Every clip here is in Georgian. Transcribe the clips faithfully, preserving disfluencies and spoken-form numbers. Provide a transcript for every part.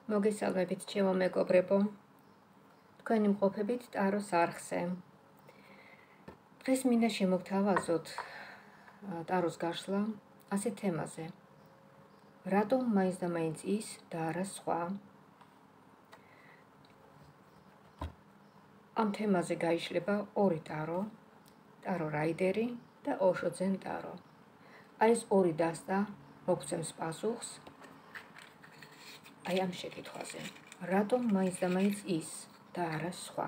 მოგესალმებით ჩემო მეგობრებო, თქვენი მყოფებით ტაროს არხზე. დღეს მინდა შემოგთავაზოთ ტაროს გაშლა ასეთ თემაზე. რატომ მაინც და მაინც ის და არა სხვა? ამ თემაზე გაიშლება ორი ტარო, ტარო რაიდერი და ოშო ძენ ტარო. აი ეს ორი დასტა მოგცემს პასუხს აი ამ შეკითხვაზე. რატომ მაინც და მაინც ის და არა სხვა?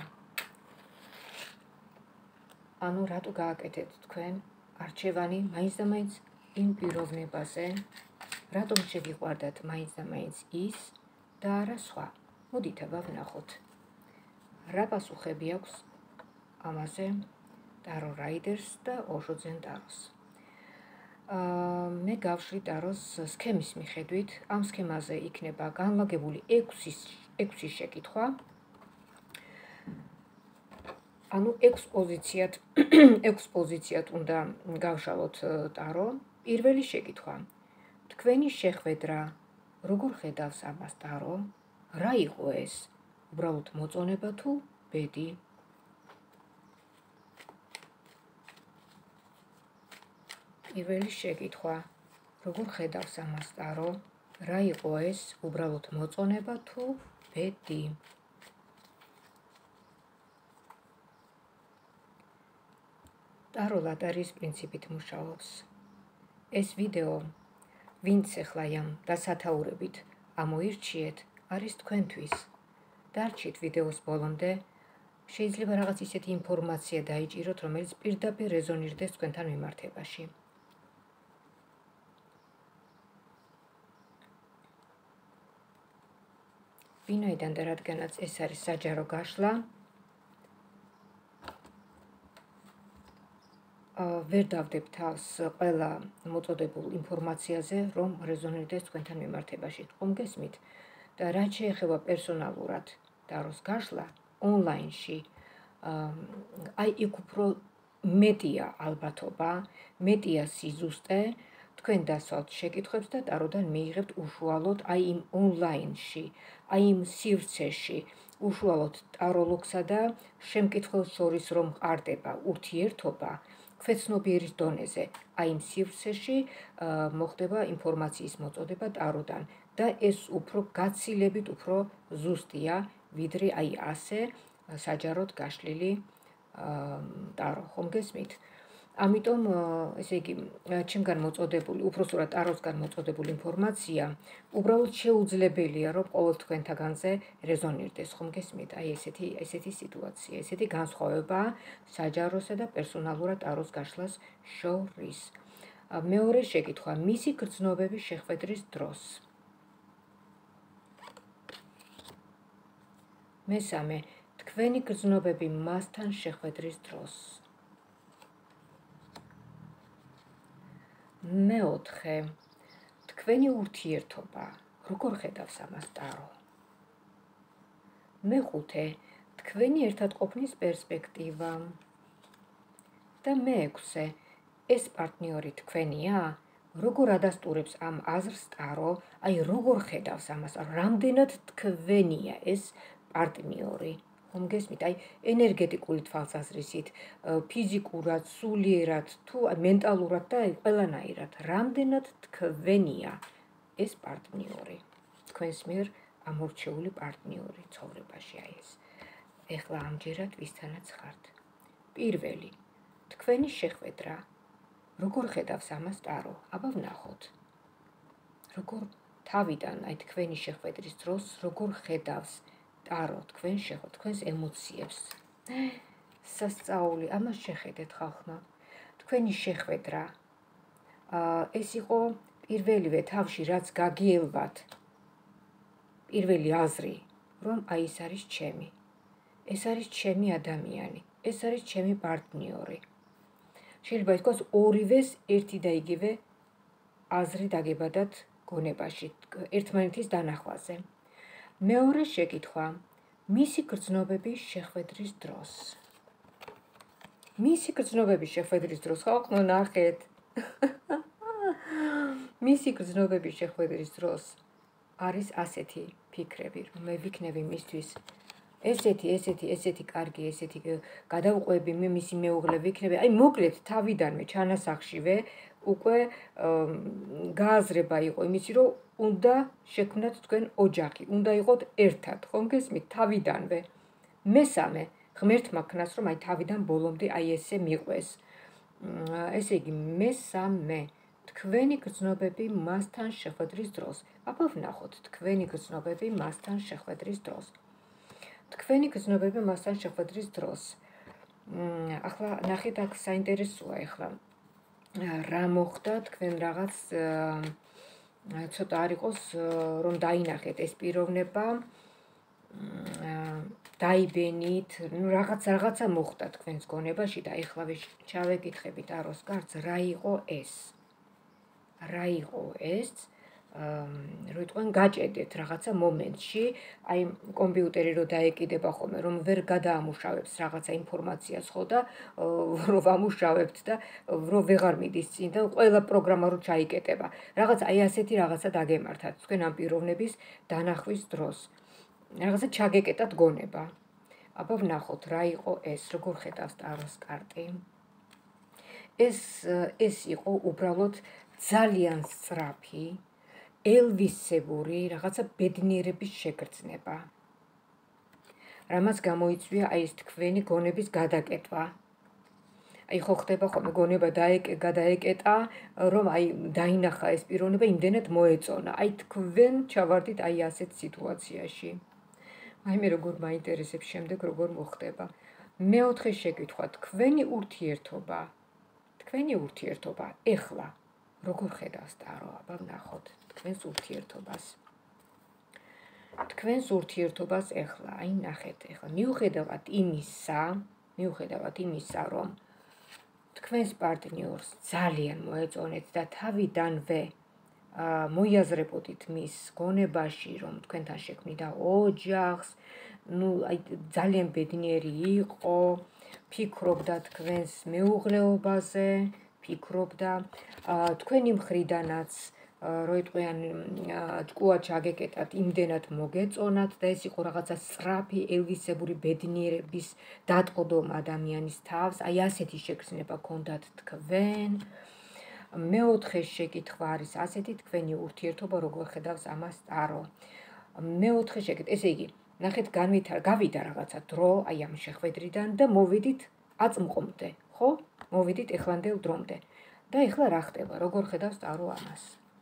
ანუ რატო გააკეთეთ თქვენ არჩევანი მაინც და მაინც იმ პიროვნებაზე, რატომ შეგიყვარდათ მაინც და მაინც ის და არა სხვა? მოდით აბა ვნახოთ. რა პასუხები აქვს ამაზე ტარო რაიდერს და ოშო ძენ ტაროს? აა მე გავშლი ტაროს სქემის მიხედვით. ამ სქემაზე იქნება განლაგებული ექვსი შეკითხვა. ანუ ექვს პოზიციად, ექვს პოზიციად უნდა გავშალოთ ტარო. პირველი შეკითხვა. თქვენი შეხვედრა როგორ ხედავს ამას ტარო? რა იყო ეს? უბრალოდ მოწონება თუ ბედი? პირველი შეკითხვა. როგორ ხედავს ამას ტარო? რა იყო ეს? უბრალოდ მოწონება თუ ბედი? ტარო ლატარიის პრინციპით მუშაობს. ეს ვიდეო, ვინც ახლა ამ დასათაურებით ამოირჩიეთ, არის თქვენთვის. დარჩით ვიდეოს ბოლომდე, შეიძლება რაღაც ისეთი ინფორმაცია დაიჭიროთ, რომელიც პირდაპირ რეზონირდეს თქვენთან მიმართებაში. ვინაიდან და რადგანაც ეს არის საჯარო გაშლა, ვერ დავდებ თავს ყველა მოწოდებულ ინფორმაციაზე, რომ რეზონირდეს თქვენთან მიმართებაში. ხომ გესმით? და რაც შეეხება პერსონალურად ტაროს გაშლა ონლაინში, აი იქ უფრო მეტია ალბათობა, მეტია სიზუსტე, თქვენ დასვათ შეკითხვებს და ტაროდან მიიღებთ უშუალოდ აი იმ ონლაინში, აი იმ სივრცეში, უშუალოდ ტაროლოგსა და შემკითხველს შორის რომ მყარდება ურთიერთობა, ქვეცნობიერის დონეზე, აი იმ სივრცეში მოხდება ინფორმაციის მოწოდება ტაროდან და ეს უფრო გაცილებით უფრო ზუსტია, ვიდრე აი ასე საჯაროდ გაშლილი ტარო. ხომ გესმით? ამიტომ ესე იგი, ჩემგან მოწოდებული, უпроსტად ტაროსგან მოწოდებული ინფორმაცია უბრალოდ შეუძლებელია, რომ ყოველ თქვენთაგანზე რეზონირდეს. ხომ გესმით? აი ესეთი ესეთი სიტუაცია, ესეთი განსხვავება საჯაროსა და პერსონალურად ტაროს გაშლას შორის. მეორე შეკითხვა, მისი გრძნობების შეხვედრის დროს. მესამე, თქვენი გრძნობები მასთან შეხვედრის დროს. მეოთხე, თქვენი ურთიერთობა, როგორ ხედავს ამას ტარო? მეხუთე, თქვენი ერთად ყოფნის პერსპექტივა. და მეექვსე, ეს პარტნიორი თქვენია? როგორ ადასტურებს ამ აზრს ტარო? აი როგორ ხედავს ამას? რამდენად თქვენია ეს პარტნიორი? ხომ გესმით? აი ენერგეტიკული თვალსაზრისით, ფიზიკურად, სულიერად, თუ მენტალურად და აი ყველანაირად, რამდენად თქვენია ეს პარტნიორი? თქვენს მიერ ამორჩეული პარტნიორი ცხოვრებაში აი ეს. ეხლა ამჯერად ვისთანაც ხართ? პირველი, თქვენი შეხვედრა. როგორ ხედავს ამას ტარო? აბა ვნახოთ. როგორ თავიდან აი თქვენი შეხვედრის დროს როგორ ხედავს ტარო თქვენ შეხვედრას, თქვენს ემოციებს? სასწაული, ამას შეხედეთ ხალხმა. თქვენი შეხვედრა. ეს იყო პირველივე თავში, რაც გაგიელვათ. პირველი აზრი, რომ აი ეს არის ჩემი. ეს არის ჩემი ადამიანი, ეს არის ჩემი პარტნიორი. შეიძლება ითქვას ორივეს ერთი და იგივე აზრი დაგებადათ გონებაში, ერთმანეთის დანახვაზე. მეორე შეკითხვა, მისი გრძნობების შეხვედრის დროს. მისი გრძნობების შეხვედრის დროს, ხალხო ნახეთ. მისი გრძნობების შეხვედრის დროს არის ასეთი ფიქრები, რომ მე ვიქნები მისთვის ესეთი, ესეთი, ესეთი კარგი, ესეთი გადავყვები, მე მისი მეუღლე ვიქნები. აი მოკლედ თავიდანვე ჩანასახშივე უკვე გააზრება იყო იმისი, რომ უნდა შექმნათ თქვენ ოჯახი, უნდა იყოთ ერთად, ხომ გესმით? თავიდანვე. მესამე, ღმერთმა ქნას, რომ აი თავიდან ბოლომდე აი ესე მიყვეს. ესე იგი, მესამე, თქვენი გრძნობები მასთან შეხვედრის დროს. აბა ვნახოთ, თქვენი გრძნობები მასთან შეხვედრის დროს. თქვენი გრძნობები მასთან შეხვედრის დროს. ახლა ნახეთ, აქ საინტერესოა ახლა. რა მოხდა თქვენ რაღაც ცოტა არ იყოს რომ დაინახეთ ეს პიროვნება, დაიბენით, ნუ რაღაც რაღაცა მოხდა თქვენს გონებაში და ეხლა ჩავეკითხებით აროს კარს, რა იყო ეს? რა იყო ეს? რო თქვენ გაჭედეთ რაღაცა მომენტში, აი კომპიუტერი რო დაეკიდება ხოლმე, რომ ვერ გადაამუშავებს რაღაცა ინფორმაციას ხო და რო ვამუშავებთ და რო ვეღარ მიდის წინ და ყველა პროგრამა რო ჩაიკეტება. რაღაც აი ასეთი რაღაცა დაგემართათ თქვენ ამ პიროვნების დანახვის დროს. რაღაცა ჩაგეკეტათ გონება. აბა ვნახოთ რა იყო ეს, როგორ ხედავს ტაროს კარტი. ეს ეს იყო უბრალოდ ძალიან სწრაფი ელვისებური რაღაცა ბედნიერების შეგრძნება. რამაც გამოიწვია აი ეს თქვენი გონების გადაკეტვა. აი ხო ხდება ხოლმე გონება გადაეკეტა, რომ აი დაინახა ეს პიროვნება, იმდენად მოეწონა. აი თქვენ ჩავარდით აი ასეთ სიტუაციაში. აი მე როგორ მაინტერესებს შემდეგ როგორ მოხდება. მეოთხე შეკითხვა, თქვენი ურთიერთობა, თქვენი ურთიერთობა ეხლა როგორ ხედავს ტარო? აბა ვნახოთ თქვენს ურთიერთობას. თქვენს ურთიერთობას ეხლა, აი ნახეთ ეხლა, მიუხედავად იმისა, მიუხედავად იმისა, რომ თქვენს პარტნიორს ძალიან მოეწონეთ და თავიდანვე მოიაზრებოდით მის გონებაში, რომ თქვენთან შექმნიდა ოჯახს, ნუ აი ძალიან ბედნიერი იყო, ფიქრობდა თქვენს მეუღლეობაზე, ფიქრობდა თქვენი მხრიდანაც რო იტყვიან ჭკუა ჩაგეკეტათ, იმდენად მოგეწონათ და ეს იყო რაღაცა სწრაფი ელვისებური ბედნიერების დატყოდომა ადამიანის თავს, აი ასეთი შეგრძნება გქონდათ თქვენ. მეოთხე შეკითხვა არის ასეთი, თქვენი ურთიერთობა როგორ ხედავს ამას ტარო. მეოთხე შეკითხვა, ესე იგი, ნახეთ, გავიდა რაღაცა დრო აი ამ შეხვედრიდან და მოვიდით აწმყომდე, ხო? მოვიდით ეხლანდელ დრომდე. და ეხლა რა ხდება? როგორ ხედავს ტარო ამას?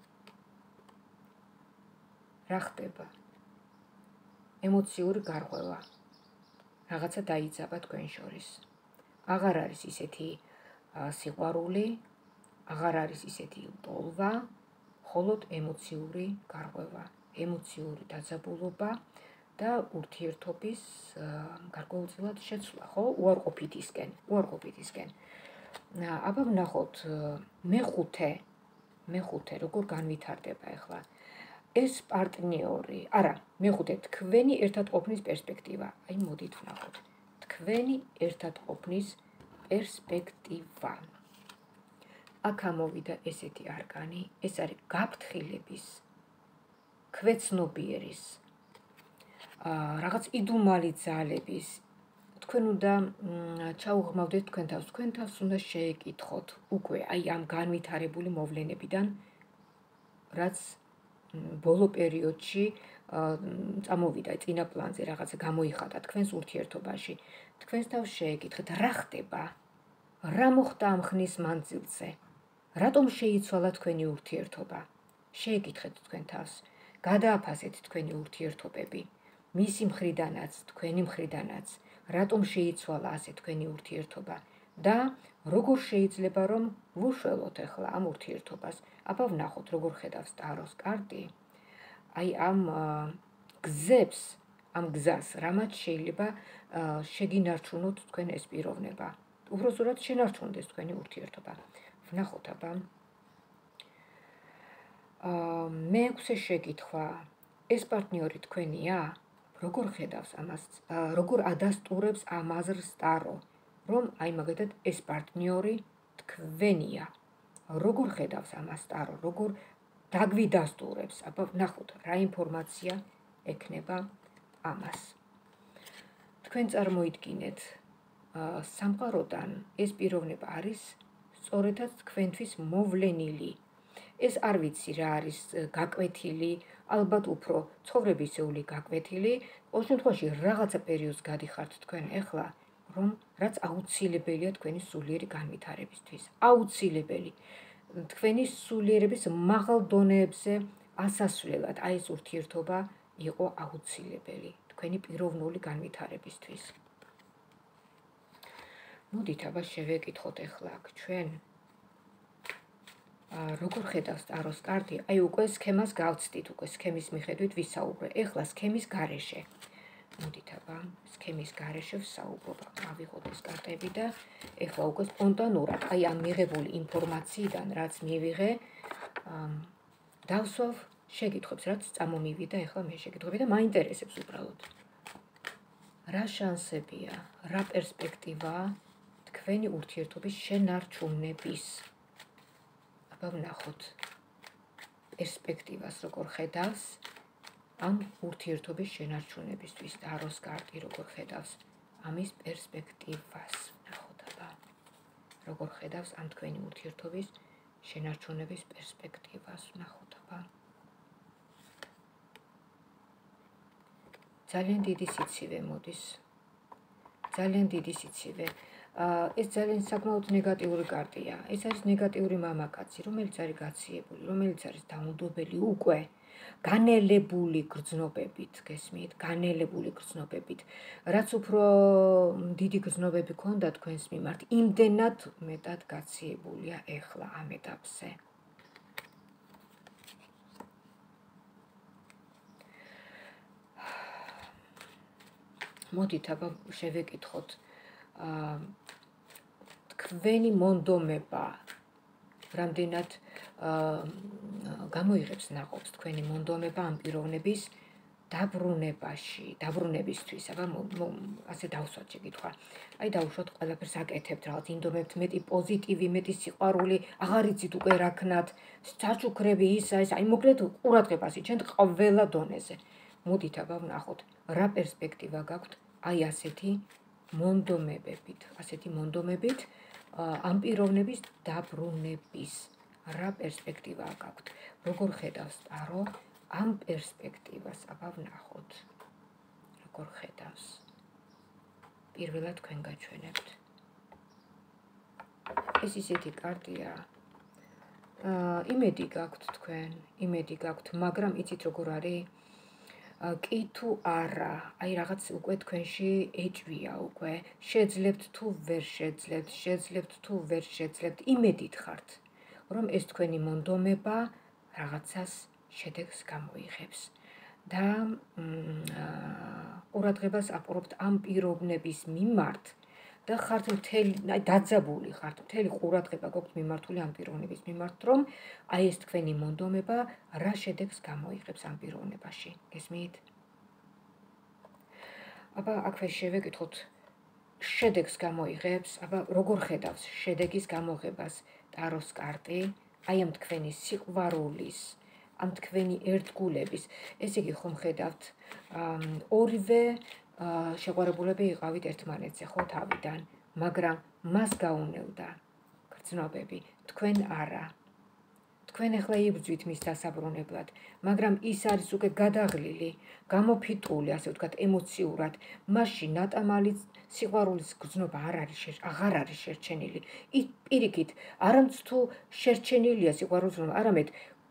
რა ხდება? ემოციური გარღვევა. რაღაცა დაიძაბა თქვენ შორის. აღარ არის ისეთი სიყვარული, აღარ არის ისეთი ტოლვა, მხოლოდ ემოციური გარღვევა, ემოციური დაძაბულობა და ურთიერთობის გარკვეულწილად შეცვლა, ხო? უარყოფითისკენ, უარყოფითისკენ. აბა ვნახოთ მეხუთე, მეხუთე როგორ განვითარდება ახლა. ეს პარტნიორი, არა, მეხუთე, თქვენი ერთად ყოფნის პერსპექტივა. აი მოდით ვნახოთ. თქვენი ერთად ყოფნის პერსპექტივა. აქ ამოვიდა ესეთი არკანი, ეს არის გაფრთხილების, ქვეცნობიერის, რაღაც იდუმალი ძალების. თქვენ უნდა ჩაუღმავდეთ თქვენ თავს, თქვენ თავს უნდა შეეკითხოთ უკვე აი ამ განვითარებული მოვლენებიდან, რაც ბოლო პერიოდში წამოვიდა წინა პლანზე, რაღაცა გამოიხატა თქვენს ურთიერთობაში. თქვენს თავს შეეკითხეთ, რა ხდება? რა მოხდა ამ ხნის მანძილზე? რატომ შეიცვალა თქვენი ურთიერთობა? შეეკითხეთ თქვენ თავს, გადააფასეთ თქვენი ურთიერთობები, მისი მხრიდანაც, თქვენი მხრიდანაც, რატომ შეიცვალა ასე თქვენი ურთიერთობა და როგორ შეიძლება რომ ვუშველოთ ახლა ამ ურთიერთობას? აბა ვნახოთ როგორ ხედავს ტაროს კარტი. აი ამ გზებს, ამ გზას, რამაც შეიძლება შეგინარჩუნოთ თქვენ ეს პიროვნება. უბრალოდ შენარჩუნდეს თქვენი ურთიერთობა. ვნახოთ აბა. მეექვსე შეკითხვა. ეს პარტნიორი თქვენია? როგორ ხედავს ამას? როგორ ადასტურებს ამ აზრს ტარო, რომ აი მაგალითად ეს პარტნიორი თქვენია? როგორ ხედავს ამას ტარო? როგორ დაგვიდასტურებს. აბა ვნახოთ, რა ინფორმაცია ექნება ამას. თქვენ წარმოიდგინეთ, სამყაროდან ეს პიროვნება არის სწორედაც თქვენთვის მოვლენილი. ეს არ ვიცი რა არის გაკვეთილი, ალბათ უფრო ცხოვრებისეული გაკვეთილი, ყოველ შემთხვევაში რაღაცა პერიოდს გადიხართ თქვენ ეხლა, რომ რაც აუცილებელია თქვენი სულიერი განვითარებისთვის. აუცილებელი. თქვენი სულიერების მაღალ დონეებზე ასასვლელად აი ეს ურთიერთობა იყო აუცილებელი თქვენი პიროვნული განვითარებისთვის. მოდით აბა შევეკითხოთ ეხლა აქ ჩვენ როგორ ხედავს ტაროს კარტი, აი უკვე სქემას გავცდით, უკვე სქემის მიხედვით ვისაუბრე. ეხლა სქემის გარეშე. მოდით აბა სქემის გარეშე ვსაუბრობ. ავიღოთ ეს კარტები და ეხლა უკვე სპონტანურად, აი ამ მიღებული ინფორმაციიდან, რაც მივიღე, დავსვავ შეკითხვებს, რაც წამომივიდა ეხლა მე შეკითხვები და მაინტერესებს უბრალოდ. რა შანსებია, რა პერსპექტივაა თქვენი ურთიერთობის შენარჩუნების? აბა ვნახოთ პერსპექტივას როგორ ხედავს ამ ურთიერთობის შენარჩუნებისთვის. ტაროს კარტი როგორ ხედავს ამის პერსპექტივას. ვნახოთ აბა როგორ ხედავს ამ თქვენი ურთიერთობის შენარჩუნების პერსპექტივას. ვნახოთ აბა. ძალიან დიდი სიცივე მოდის. ძალიან დიდი სიცივე. ეს ძალიან საკმაოდ ნეგატიური კარტია. ეს არის ნეგატიური მამაკაცი, რომელიც არის გაციებული, რომელიც არის დაუნდობელი უკვე განელებული გრძნობებით, გესმით, განელებული გრძნობებით. რაც უფრო დიდი გრძნობები ქონდა თქვენს მიმართ, იმდენად მეტად გაციებულია ეხლა ამ ეტაპზე. მოდით აბა შევეკითხოთ თქვენი მონდომება რამდენად გამოიღებს ნაყოფს თქვენი მონდომება ამ პიროვნების დაბრუნებაში, დაბრუნებისთვის. აბა ასე დავსვათ შეკითხვა. აი დავუშვათ ყველაფერს აკეთებთ, რაღაც ინდომებთ, მეტი პოზიტივი, მეტი სიყვარული, აღარ იცით უკვე რა ქნათ, საჩუქრები ისა ეს, აი მოკლედ ყურადღებას იჩენთ ყველა დონეზე. მოდით აბა ვნახოთ, რა პერსპექტივა გაქვთ აი ასეთი მონდომებებით, ასეთი მონდომებით ამ პიროვნების დაბრუნების. რა პერსპექტივა გაქვთ? როგორ ხედავს ტარო ამ პერსპექტივას? აბა ვნახოთ. როგორ ხედავს? პირველად თქვენ გაჩვენებთ. ეს ისეთი კარტია. იმედი გაქვთ თქვენ, იმედი გაქვთ, მაგრამ იცით როგორ არის? კი თუ არა, აი რაღაც უკვე თქვენში ეჭვია უკვე, შეძლებთ თუ ვერ შეძლებთ, შეძლებთ თუ ვერ შეძლებთ, იმედით ხართ, რომ ეს თქვენი მონდომება რაღაცას შედეგს გამოიღებს. და ყურადღებას აპყრობთ ამ პიროვნების მიმართ და ხართ მთელი, აი დაძაბული ხართ, მთელი ყურადღება გაქვთ მიმართული ამ პიროვნების მიმართ, რომ აი ეს თქვენი მონდომება რა შედეგს გამოიღებს ამ პიროვნებაში. გესმით? აბა აქვე შევეკითხოთ, შედეგს გამოიღებს, აბა როგორ ხედავს შედეგის გამოღებას ტაროს კარტი, აი ამ თქვენი სიყვარულის, ამ თქვენი ერთგულების, ესე იგი ხომ ხედავთ, ორივე შეყვარებულები იყავით ერთმანეთზე, ხო თავიდან, მაგრამ მას გაუნევდა გრძნობები, თქვენ არა. თქვენ ახლა იბრძვით მის დასაბრუნებლად, მაგრამ ის არის უკვე გადაღლილი, გამოფიტული, ასე ვთქვათ, ემოციურად. მასში ნატამალი სიყვარულის გრძნობა არ არის, აღარ არის შერჩენილი. ის პირიქით, არამც თუ შერჩენილია სიყვარულის გრძნობა, არამედ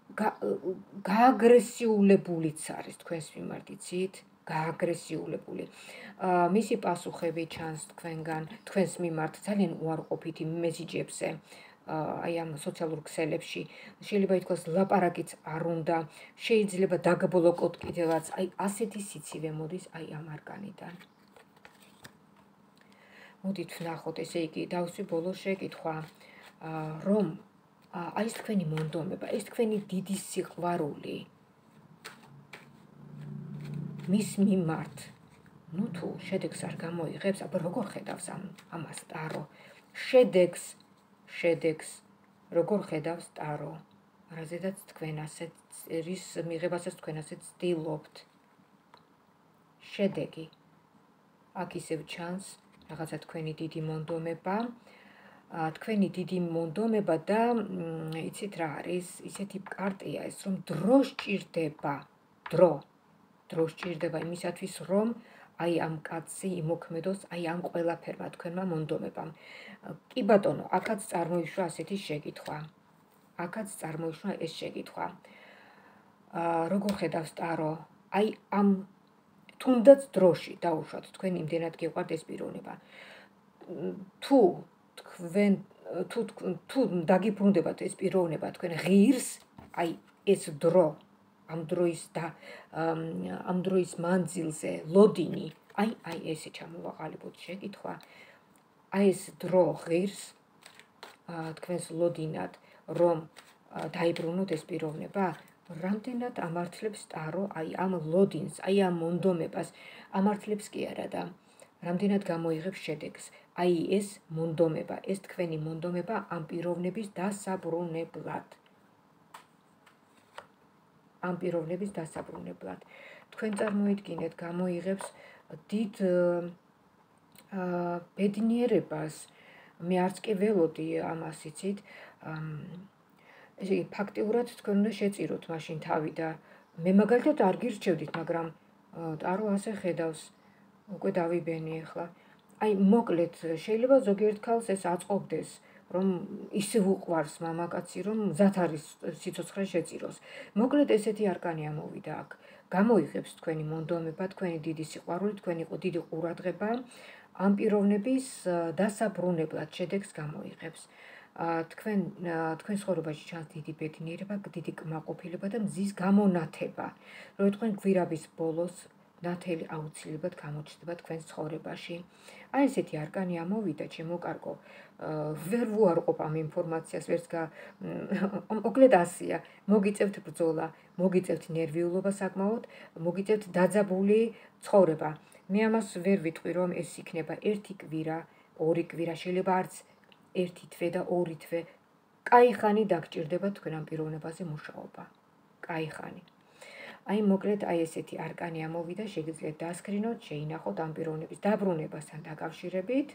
გააგრესიულებულიც არის თქვენს მიმართ, იცით? გააგრესიულებული. მისი პასუხები ჩანს თქვენგან, თქვენს მიმართ ძალიან უარყოფითი მესიჯებზე. აი ამ სოციალურ ქსელებში შეიძლება ითქვას ლაპარაკიც არ უნდა, შეიძლება დაგბლოკოთ კიდევაც, აი ასეთი სიცივე მოდის აი ამ არკანიდან. მოდით ვნახოთ, ესე იგი დავსვი ბოლო შეკითხვა, რომ აი ეს თქვენი მონდომება, ეს თქვენი დიდი სიყვარული მის მიმართ, ნუ თუ შედეგს არ გამოიღებს, აბა როგორ ხედავს ამას ტარო? შედეგს შედეგს როგორ ხედავს ტარო? რაზედაც თქვენ ასეთ რის მიღებასაც თქვენ ასეთ ცდილობთ. შედეგი. აქ ისევ ჩანს რაღაცა თქვენი დიდი მონდომება, თქვენი დიდი მონდომება და იცით რა არის, ისეთი კარტია ეს, რომ დრო სჭირდება, დრო. დრო სჭირდება იმისათვის, რომ აი ამ კაცი იმოქმედოს, აი ამ ყველაფერმა თქვენმა მონდომებამ. კი ბატონო, აქაც წარმოიშვა ასეთი შეკითხვა. აქაც წარმოიშვა ეს შეკითხვა. როგორ ხედავს ტარო? აი ამ თუნდაც დროში დაუშვათ, თქვენ იმდენად გიყვართ ეს პიროვნება. თუ თქვენ თუ თუ დაგიბრუნდებათ ეს პიროვნება თქვენ ღირს, აი ეს დრო, ამ დროის და ამ დროის მანძილზე ლოდინი, აი აი ესე ჩამოვაყალიბოთ შეკითხვა. აი ეს დრო ღირს თქვენს ლოდინად, რომ დაიბრუნოთ ეს პიროვნება, რამდენად ამართლებს ტარო აი ამ ლოდინს, აი ამ მონდომებას, ამართლებს კი არა და რამდენად გამოიღებს შედეგს. აი ეს მონდომება, ეს თქვენი მონდომება ამ პიროვნების დასაბრუნებლად. ამ პიროვნების დასაბრუნებლად. თქვენ წარმოიდგინეთ, გამოიღებს დიდ ბედნიერებას. მე არც კი ველოდი ამას, იცით, ესე იგი ფაქტიურად თქვენ უნდა შეწიროთ მაშინ თავი და მე მაგალითად არ გირჩევდით, მაგრამ ტარო ასე ხედავს. უკვე დავიბენი ახლა. აი მოკლედ შეიძლება ზოგიერთ ქალს ეს აწყობდეს, რომ ისე უყვარს მამაკაცი, რომ მზად არის სიცოცხლე შეწიროს. მოკლედ ესეთი არკანი ამოვიდა აქ. გამოიღებს თქვენი მონდომება, თქვენი დიდი სიყვარული, თქვენი დიდი ყურადღება ამ პიროვნების დასაბრუნებლად შედეგს გამოიღებს. თქვენ თქვენ ცხოვრებაში ჩანს დიდი ბედნიერება, დიდი კმაყოფილება და მზის გამონათება, რომ თქვენ გვირაბის ბოლოს ნათელი აუცილებლად გამოჩნდება თქვენს ცხოვრებაში. აი ესეთი არკანი ამოვიდა, ჩემო კარგო. ვერ ვუარყოფ ამ ინფორმაციას, ვერც გა მოკლედ ასია. მოგიწევთ ბრძოლა, მოგიწევთ ნერვიულობა საკმაოდ, მოგიწევთ დაძაბული ცხოვრება. მე ამას ვერ ვიტყვი, რომ ეს იქნება ერთი კვირა, ორი კვირა, შეიძლება არც ერთი თვე და ორი თვე. კაი ხანი დაგჭირდება თქვენ ამ პიროვნებაზე მუშაობა. კაი ხანი. აი მოკლედ აი ესეთი არკანი ამოვიდა, შეგიძლიათ დასკრინოთ, შეინახოთ ამ პიროვნების დაბრუნებასთან დაკავშირებით.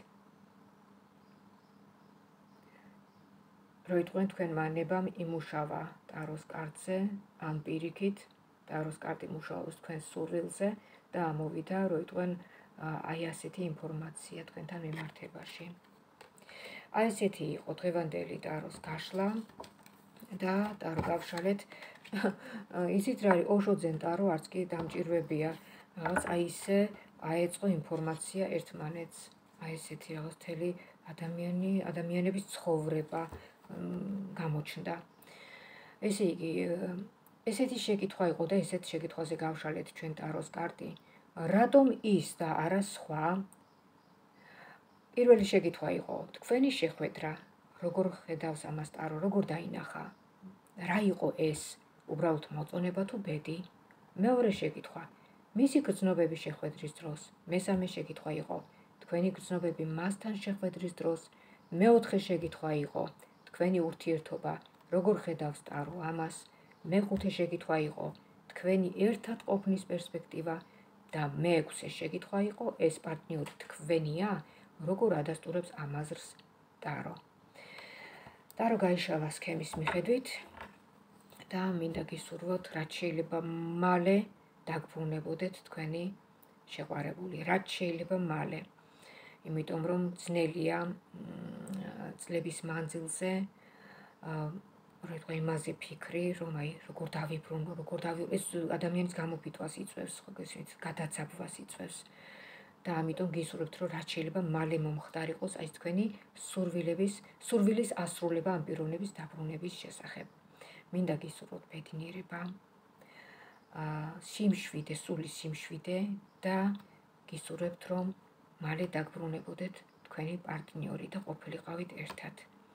როიტყვენ თქვენმა ნებამ იმუშავა ტაროს კარტზე, ამ პირიქით, ტაროს კარტი მუშაობს თქვენს სურვილზე და ამოვიდა, როიტყვენ აი ასეთი ინფორმაცია თქვენთან მიმართებაში. აი ესეთი იყო დღევანდელი ტაროს გაშლა და ტარო გავშალეთ. იცით რა არის, ოშოძენ ტარო არც კი დამჭირვებია, რაღაც აი ისე აეწყო ინფორმაცია ერთმანეთს. აი ესეთი რაღაც მთელი ადამიანი, ადამიანების ცხოვრება გამოჩნდა. ესე იგი, ესეთი შეკითხვა იყო და ესეთ შეკითხვაზე გავშალეთ ჩვენ ტაროს კარტი. რატომ ის და არა სხვა? პირველი შეკითხვა იყო, თქვენი შეხვედრა, როგორ ხედავს ამას ტარო, როგორ დაინახა? რა იყო ეს? უბრალოდ მოწონება თუ ბედი? მეორე შეკითხვა, მისი გრძნობები შეხვედრის დროს. მესამე შეკითხვა იყო, თქვენი გრძნობები მასთან შეხვედრის დროს. მეოთხე შეკითხვა იყო, თქვენი ურთიერთობა, როგორ ხედავს ტარო ამას? მეხუთე შეკითხვა იყო, თქვენი ერთად ყოფნის პერსპექტივა და მეექვსე შეკითხვა იყო, ეს პარტნიორი თქვენია, როგორ ადასტურებს ამ აზრს ტარო. ტარო გაიშალა სქემის მიხედვით და მინდა გისურვოთ, რაც შეიძლება მალე დაგბრუნებოდეთ თქვენი შეყვარებული, რაც შეიძლება მალე. იმიტომ რომ ძნელია წლების მანძილზე რა თქმა იმაზე ფიქრი, რომ აი როგორ დავიბრუნო, როგორ დავი ეს ადამიანის გამოფიტვას იწვევს, ხო გესმით, გადაცაბვას იწვევს. და ამიტომ გისურვებთ, რომ რაც შეიძლება მალე მომხდარიყოს აი თქვენი სურვილების, სურვილის ასრულება ამ პიროვნების დაბრუნების შესახებ. მინდა გისურვოთ ბედნიერება, სიმშვიდე, სული სიმშვიდე და გისურვებთ, რომ მალე დაგბრუნებოდეთ თქვენი პარტნიორი და ყოფილიყავით ერთად.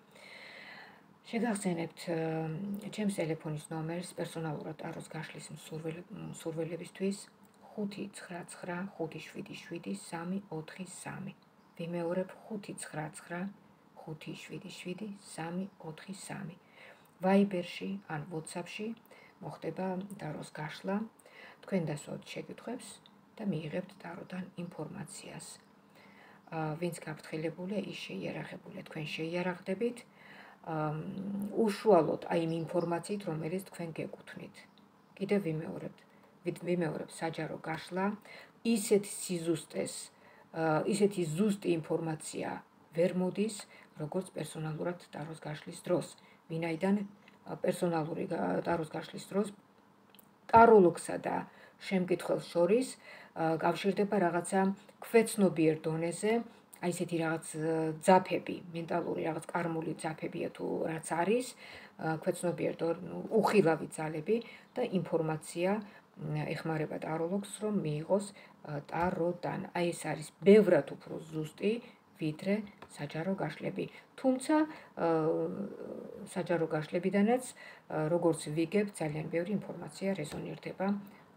შეგახსენებთ ჩემს ტელეფონის ნომერს პერსონალურად ტაროს გაშლის მსურველებისთვის ხუთი ცხრა ცხრა ხუთი შვიდი შვიდი სამი ოთხი სამი. ვიმეორებ ხუთი ცხრა ცხრა ხუთი შვიდი შვიდი სამი ოთხი სამი. Viber-ში ან WhatsApp-ში მოხდება ტაროს გაშლა. თქვენ დასვათ შეკითხვებს და მიიღებთ ტაროდან ინფორმაციას. ვინც გაფრთხილებულია, ის შეიარაღებულია. თქვენ შეიარაღდებით უშუალოდ აი იმ ინფორმაციით, რომელიც თქვენ გეკუთვნით. კიდევ ვიმეორებთ, ვიმეორებ საჯარო გაშლა, ისეთი სიზუსტეს, ისეთი ზუსტი ინფორმაცია ვერ მოდის, როგორც პერსონალურად ტაროს გაშლის დროს. ვინაიდან პერსონალური ტაროს გაშლის დროს ტაროლოგსა და შემკითხველს შორის კავშირდება რაღაცა ქვეცნობიერ დონეზე, აი ესეთი რაღაც ძაფები, მენტალური რაღაც კარმული ძაფებია თუ რაც არის, ქვეცნობიერ უხილავი ძალები და ინფორმაცია ეხმარება ტაროლოგს, რომ მიიღოს ტაროდან. აი ეს არის ბევრად უფრო ზუსტი, ვიდრე საჯარო გაშლები. თუმცა საჯარო გაშლებიდანაც, როგორც ვიგებ, ძალიან ბევრი ინფორმაცია რეზონირდება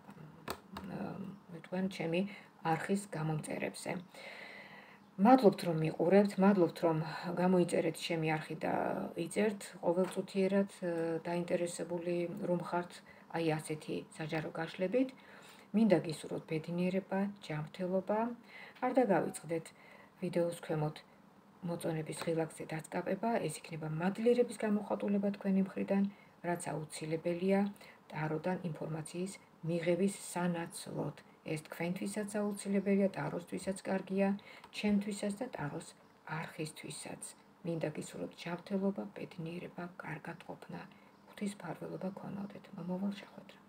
თქვენ ჩემი არხის გამომწერებზე. მადლობთ, რომ მიყურებთ, მადლობთ, რომ გამოიწერეთ ჩემი არხი და იწერთ ყოველწუთიერად დაინტერესებული რომ ხართ აი ასეთი საჯარო გაშლებით. მინდა გისურვოთ ბედნიერება, ჯანმრთელობა. არ დაგავიწყდეთ ვიდეოს ქვემოთ მოწონების ღილაკზე დაწყაბება, ეს იქნება მადლიერების გამოხატულება თქვენი მხრიდან, რაც აუცილებელია ტაროდან ინფორმაციის მიღების სანაცვლოდ. ეს თქვენთვისაც აუცილებელია, ტაროსთვისაც კარგია, ჩემთვისაც და ტაროს არხისთვისაც. მინდა გისურვოთ ჯანმრთელობა, ბედნიერება, კარგად ყოფნა, ღვთის მფარველობა გქონოდეთ. მომავალ შეხვედრამდე.